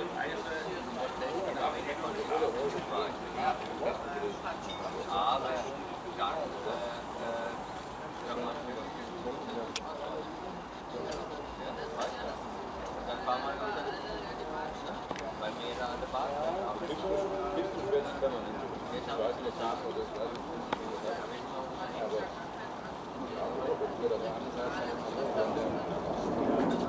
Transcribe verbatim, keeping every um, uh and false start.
Aber dann, äh, kann man dann fahren wir noch bei mir da an der Bahn. Gibst du später permanent? Ich weiß nicht, ob das oder ich weiß nicht, aber aber ob wir da eine Seite haben,